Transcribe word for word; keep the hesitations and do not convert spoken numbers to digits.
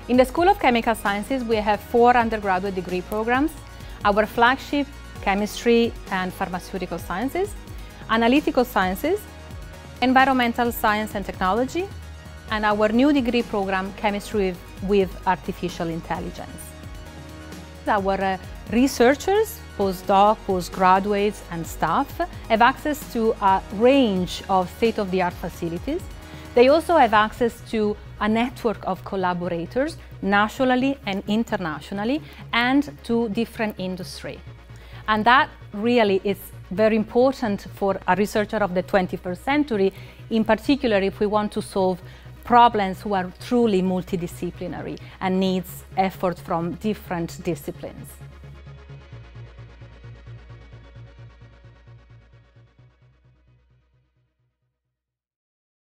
In the School of Chemical Sciences, we have four undergraduate degree programs. Our flagship, Chemistry and Pharmaceutical Sciences, Analytical Sciences, Environmental Science and Technology, and our new degree program, Chemistry with, with Artificial Intelligence. Our uh, researchers, postdoc, postgraduates and staff have access to a range of state-of-the-art facilities. They also have access to a network of collaborators, nationally and internationally, and to different industry. And that really is very important for a researcher of the twenty-first century, in particular if we want to solve problems who are truly multidisciplinary and needs effort from different disciplines.